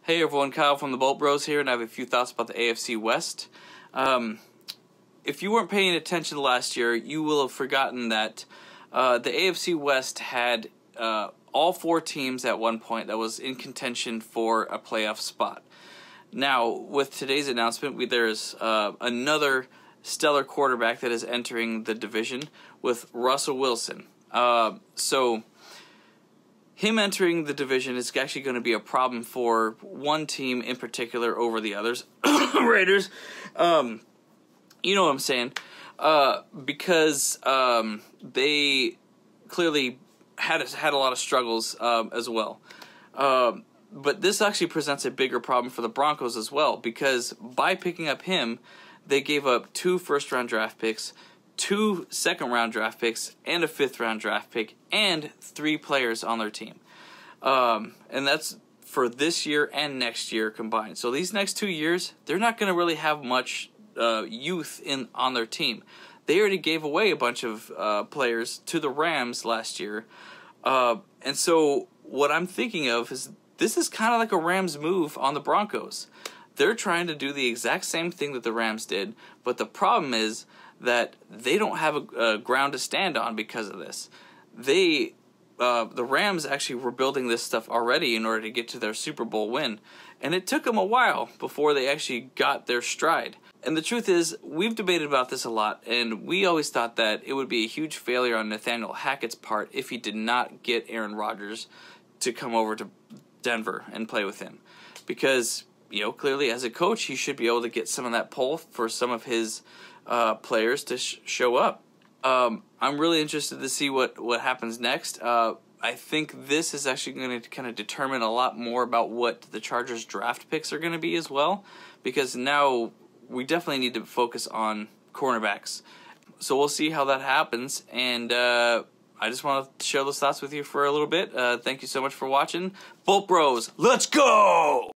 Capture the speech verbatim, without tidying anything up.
Hey everyone, Kyle from the Bolt Bros here, and I have a few thoughts about the A F C West. Um, if you weren't paying attention last year, you will have forgotten that uh, the A F C West had uh, all four teams at one point that was in contention for a playoff spot. Now, with today's announcement, we, there's uh, another stellar quarterback that is entering the division with Russell Wilson. Uh, so... Him entering the division is actually going to be a problem for one team in particular over the others. Raiders. Um, you know what I'm saying. Uh, because um, they clearly had a, had a lot of struggles um, as well. Um, but this actually presents a bigger problem for the Broncos as well, because by picking up him, they gave up two first-round draft picks, two second-round draft picks, and a fifth-round draft pick, and three players on their team. Um, and that's for this year and next year combined. So these next two years, they're not going to really have much uh, youth in on their team. They already gave away a bunch of uh, players to the Rams last year. Uh, and so what I'm thinking of is this is kind of like a Rams move on the Broncos. They're trying to do the exact same thing that the Rams did, but the problem is that they don't have a, a ground to stand on because of this. They, uh, the Rams actually were building this stuff already in order to get to their Super Bowl win, and it took them a while before they actually got their stride. And the truth is, we've debated about this a lot, and we always thought that it would be a huge failure on Nathaniel Hackett's part if he did not get Aaron Rodgers to come over to Denver and play with him, because, you know, clearly as a coach, he should be able to get some of that pull for some of his Uh, players to sh show up. Um, I'm really interested to see what, what happens next. Uh, I think this is actually going to kind of determine a lot more about what the Chargers draft picks are going to be as well, because now we definitely need to focus on cornerbacks. So we'll see how that happens, and uh, I just want to share those thoughts with you for a little bit. Uh, thank you so much for watching. Bolt Bros, let's go!